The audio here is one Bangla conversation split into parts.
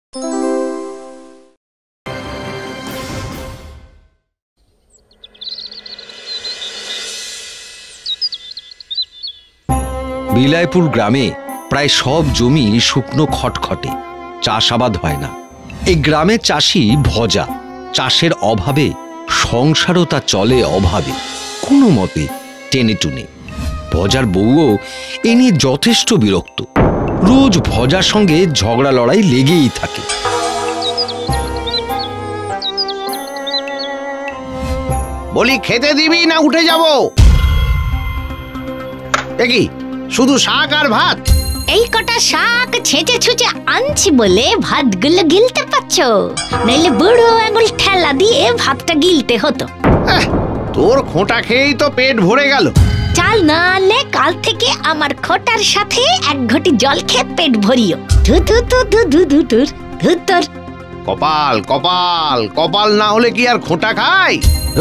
বিলাইপুর গ্রামে প্রায় সব জমি শুকনো খটখটে, চাষাবাদ হয় না। এই গ্রামে চাষি ভজা, চাষের অভাবে সংসারও তা চলে অভাবে, কোনো মতে টেনে টুনে। ভজার বউও এ নিয়ে যথেষ্ট বিরক্ত, রোজ ভজার সঙ্গে ঝগড়া লড়াই লেগেই থাকে। বলি খেতে দিবি না উঠে যাব? দেখি শুধু শাক আর ভাত? এই কটা শাক ছেঁচে ছুঁচে আনছি বলে ভাতগুলো গিলতে পারছো, নইলে বুড়ো আঙুল ঠেলা দিয়ে ভাতটা গিলতে হতো। তোর খোঁটা খেয়েই তো পেট ভরে গেল। চাল না আনলে কাল থেকে আমার খোঁটার সাথে এক ঘটি জল খেয়ে পেট ভরিও। কপাল কপাল কপাল না হলে কি আর খোঁটা খাই?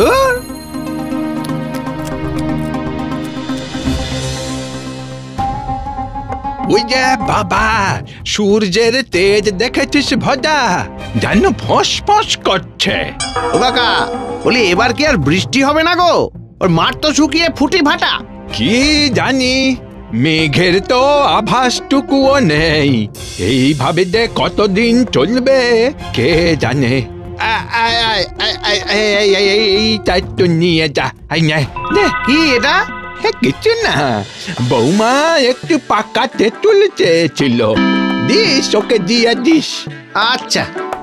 ওই যে বাবা, সূর্যের তেজ দেখেছিস ভজা? যেন ফস ফস করছে। ও কাকা, বলি এবার কি আর বৃষ্টি হবে না গো? ওর মাঠ তো শুকিয়ে ফুটি ফাটা। কি জানি, মেঘের তো আভাসটুকুও নেই। এইভাবে যে কতদিন চলবে কে জানে। এইটা একটু নিয়ে যা। কি এটা? কিছু না, বৌমা একটু পাকা তেঁতুল চেয়েছিল, দিস ওকে দিয়ে দিস। আচ্ছা।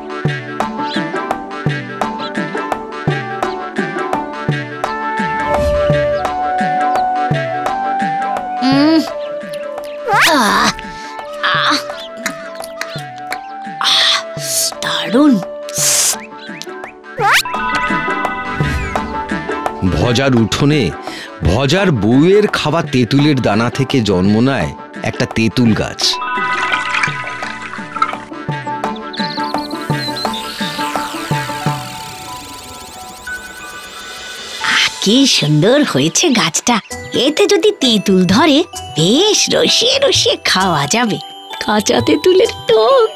দারুণ। ভজার উঠোনে ভজার বউয়ের খাওয়া তেঁতুলের দানা থেকে জন্ম নেয় একটা তেঁতুল গাছ। কি সুন্দর হয়েছে গাছটা, এতে যদি তেঁতুল ধরে বেশ রসিয়ে রসিয়ে খাওয়া যাবে। কাঁচা তেঁতুলের টক।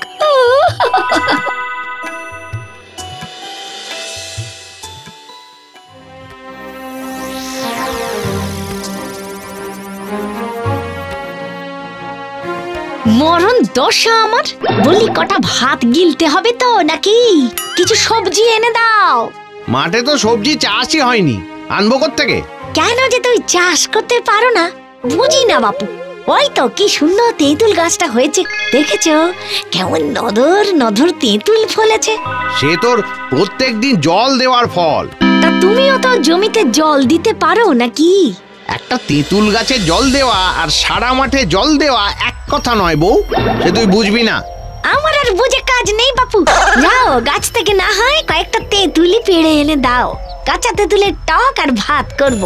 মরণ দশা আমার, বলি কটা ভাত গিলতে হবে তো নাকি? কিছু সবজি এনে দাও। মাঠে তো সবজি চাষই হয়নি, আনবো কোত্থেকে? কেন যে তুই চাষ করতে পারো না বুঝি না বাপু। ওই তো কি সুন্দর তেঁতুল গাছটা হয়েছে, দেখেছো কেমন নদর নদর তেঁতুল ফলেছে? সে তোর প্রত্যেকদিন জল দেওয়ার ফল। তা তুমিও তো জমিতে জল দিতে পারো নাকি? একটা তেঁতুল গাছে জল দেওয়া আর সারা মাঠে জল দেওয়া এক কথা নয় বউ, সে তুই বুঝবি না। আমার আর বুঝে কাজ নেই বাপু, যাও গাছ থেকে না হয় কয়েকটা তেঁতুলি পেড়ে এনে দাও, কাঁচা তেঁতুলের টক আর ভাত করব।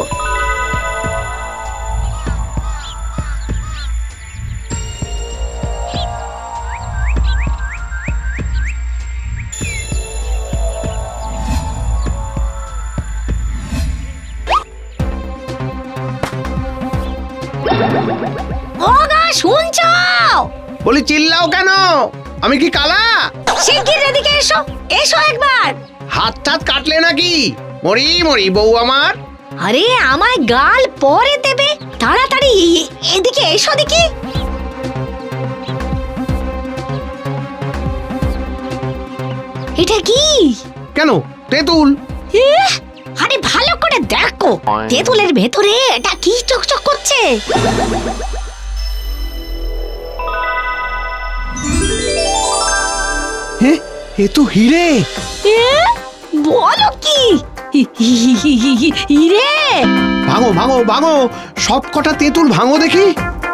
শুনছো? বলি চিল্লাও কেন? আমি কি কালা? শিগগির এদিকে এসো, এসো একবার। হাত টাত কাটলে নাকি? মরি মরি বউ আমার। আরে আমায় গাল পরে দেবে, তাড়াতাড়ি এদিকে এসো দেখি। এটা কি? কেন? তেঁতুল। আরে ভালো করে দেখো, তেঁতুলের ভেতরে এটা কি চকচক করছে? এ তো হিরে। বলো কি? হিরে? ভাঙো ভাঙো ভাঙো, সব কটা তেঁতুল ভাঙো দেখি।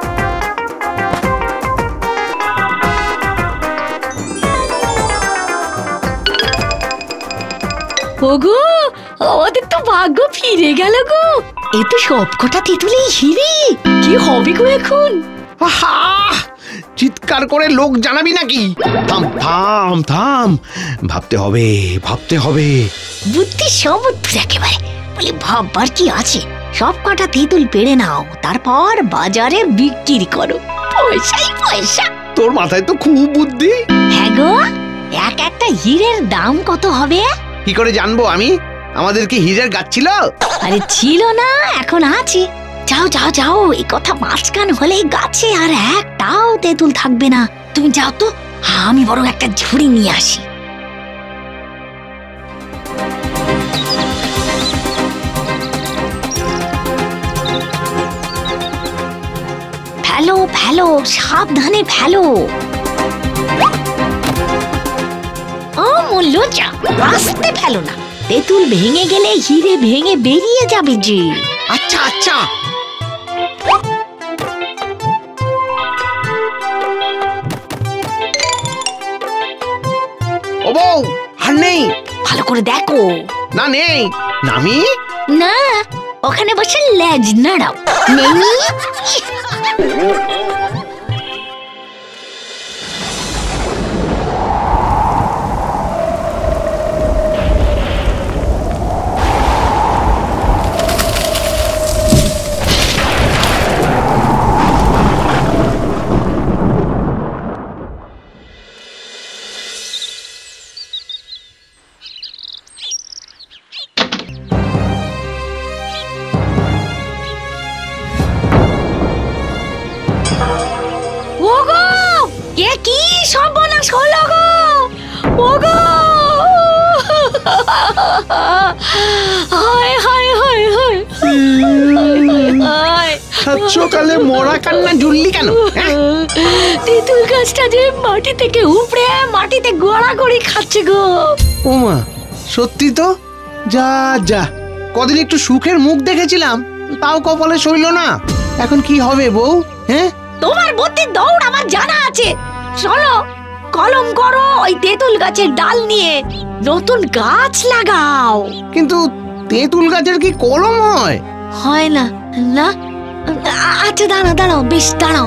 ওগো, আমাদের তো ভাগ্য ফিরে গেল গো। এ তো সব কটা তেঁতুলই হিরে। কি হবে গো এখন? চিৎকার করে লোক জানাবি নাকি? থাম থাম থাম, ভাবতে হবে ভাবতে হবে। বুদ্ধি সমুদ্র একেবারে। বলি ভাববার কি আছে, সব কটা তেঁতুল পেড়ে নাও, তারপর বাজারে বিক্রি করো, পয়সাই পয়সা। তোর মাথায় তো খুব বুদ্ধি। হ্যাঁ গো, হীরের দাম কত হবে? কি করে জানবো আমি? আমাদের কি হীরের গাছ ছিল? আরে ছিল না, এখন আছে। যাও যাও যাও, এই কথা মাঝখান হলে গাছে আর একটাও তেঁতুল থাকবে না। তুমি যাও তো, আমি বরং একটা ঝুড়ি নিয়ে আসি। ফেলো ফেলো, সাবধানে ফেলো। অমূল্য যা, আস্তে ফেলো না, তেঁতুল ভেঙে গেলে হিরে ভেঙে বেরিয়ে যাবে যে। আচ্ছা আচ্ছা। ও বউ, আর নেই? ভালো করে দেখো। না নেই। নামি? না, ওখানে বসে লেজ নাড়াও। নেই? কি সর্বনাশ হলো গো! ওগো! হায় হায় হায় হায় হায়! সকালে মরা কান্না জুড়লি কেন? তেঁতুল গাছটা যে মাটি থেকে উপড়ে মাটিতে গড়াগড়ি খাচ্ছে গো। ওমা, সত্যি তো? যা যা, কদিন একটু সুখের মুখ দেখেছিলাম, তাও কপালে সইল না। এখন কি হবে বউ? হ্যাঁ, তোমার বুদ্ধির দৌড় আমার জানা আছে। চলো, কলম করো ওই তেঁতুল গাছের ডাল নিয়ে, নতুন গাছ লাগাও। কিন্তু তেঁতুল গাছের কি কলম হয়? হয় না? না? আচ্ছা দাঁড়াও দাঁড়াও, বেশ দাঁড়াও।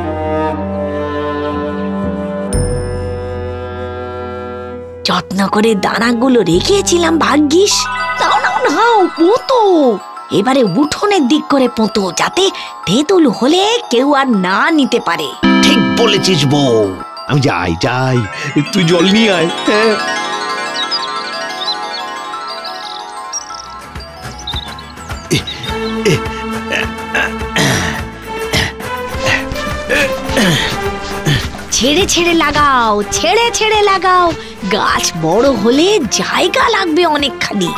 যত্ন করে দানাগুলো রেখেছিলাম, ভাগ্যিস। নাও নাও নাও, পোঁতো। এবারে উঠোনের দিক করে পোঁতো, যাতে তেঁতুল হলে কেউ আর না নিতে পারে। ঠিক বলেছিস বউ। আমি যাই যাই, তুই জল নিয়ে আয়। ছেড়ে ছেড়ে লাগাও, ছেড়ে ছেড়ে লাগাও। গাছ বড় হলে জায়গা লাগবে অনেকখানি।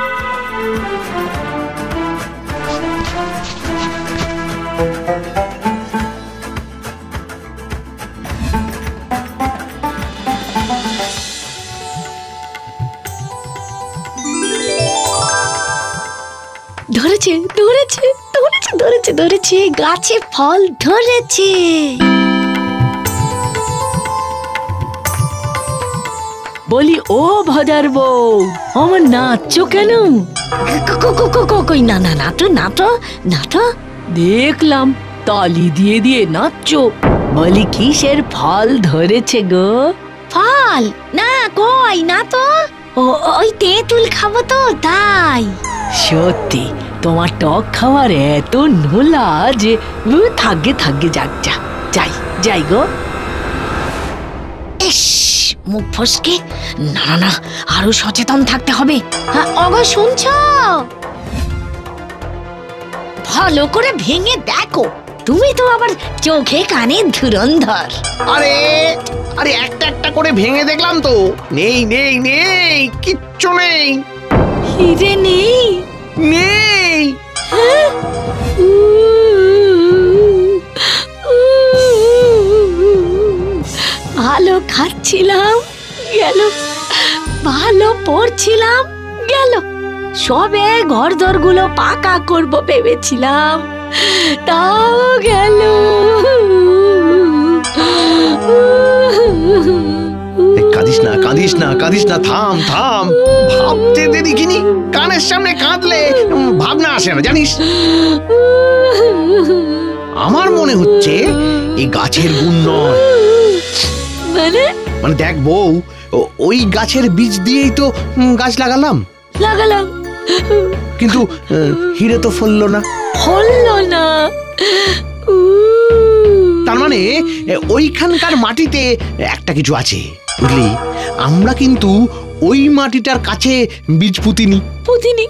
ধরেছে ধরেছে ধরেছে ধরেছে ধরেছে, গাছে ফল ধরেছে। বলি ও ভজার বউ, আমার নাচছো কেন? কই না না, না তো না তো না তো। দেখলাম তালি দিয়ে দিয়ে নাচছো। বলি কিসের ফল ধরেছে গো? ফল না, কই না তো। ওই তেঁতুল খাবো তো, তাই। সত্যি তোমার টক খাওয়ার এত নোলা যে থাকবে থাকবে, যাক যা যাই যাই গো। ইস, মুখ ফসকে, না না, আরো সচেতন থাকতে হবে। অগো শুনছো? ভালো করে ভেঙে দেখো, তুমি তো আবার চোখে কানে ধুরন্ধর। আরে আরে, একটা একটা করে ভেঙে দেখলাম তো, নেই নেই নেই, কিচ্ছু নেই। হিরে নেই? নেই। ভালো খাচ্ছিলাম, গেল। ভালো পড়ছিলাম, গেল। সবে ঘরদোর গুলো পাকা করবো ভেবেছিলাম, তাও গেল। কাঁদিস না কাঁদিস না কাঁদিস না, থাম থাম। ভাবতে দে দেখিনি, কানের সামনে কাঁদলে ভাবনা আসে না, জানিস। আমার মনে হচ্ছে এই গাছের গুণ নয়। মানে দেখ বউ, ওই গাছের বীজ দিয়েই তো গাছ লাগালাম। কিন্তু হিরে তো ফললো না। তার মানে ওইখানকার মাটিতে একটা কিছু আছে। বুঝলি, আমরা কিন্তু ওই মাটিটার কাছে বীজ পুঁতিনি। পুতিনি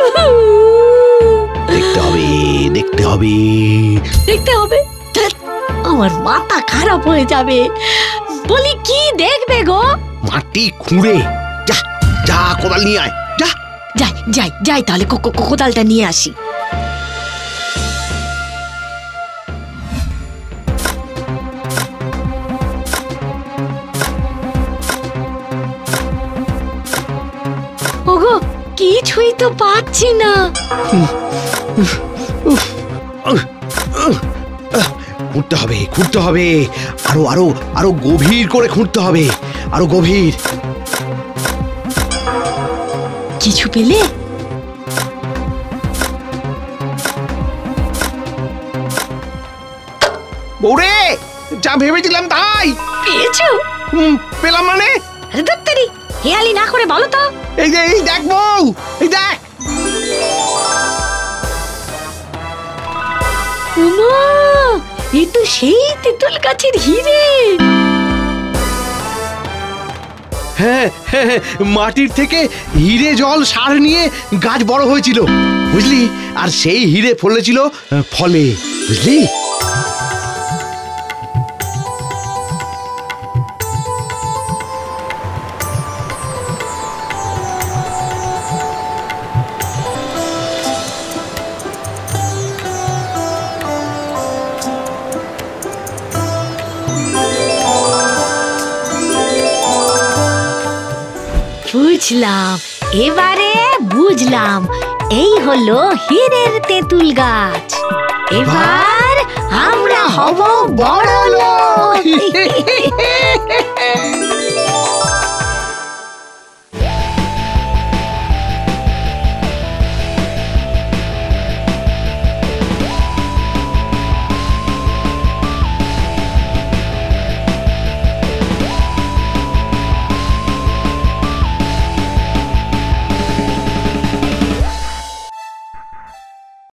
দেখতে হবে, দেখতে হবে। দেখতে হবে। ধ্যাৎ, আমার মাথা খারাপ হয়ে যাবে। বলি কি দেখবে গো? মাটি খুঁড়ে। যা যা, কোদাল নিয়ে আয়, যা। যাই যাই যাই, তাহলে কোদালটা নিয়ে আসি। ওগো, কিছুই তো পাচ্ছি না। খুঁড়তে হবে, খুঁড়তে হবে, আরো আরো আরো গভীর করে খুঁড়তে হবে, আরো গভীর। কিছু পেলে? বৌরে, যা ভেবেছিলাম তাই। পেয়েছো? পেলাম মানে? আরে দত্তরি, হেয়ালি না করে বলো তো। এই যে, এই দেখ বউ, এই দেখ। উমা, এ তো সেই তেঁতুল গাছের হিরে। হ্যাঁ হ্যাঁ, মাটির থেকে হিরে জল সার নিয়ে গাছ বড় হয়েছিল, বুঝলি? আর সেই হিরে ফলেছিল ফলে, বুঝলি? বুঝলাম, এবারে বুঝলাম। এই হলো হীরের তেঁতুল গাছ। এবার আমরা হব বড় লোক।